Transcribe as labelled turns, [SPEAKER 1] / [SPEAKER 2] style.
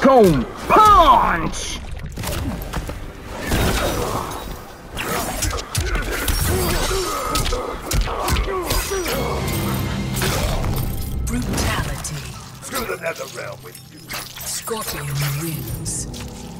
[SPEAKER 1] Honeycomb Punch!
[SPEAKER 2] Brutality.
[SPEAKER 3] To the nether realm with you.
[SPEAKER 2] Scorpion wins.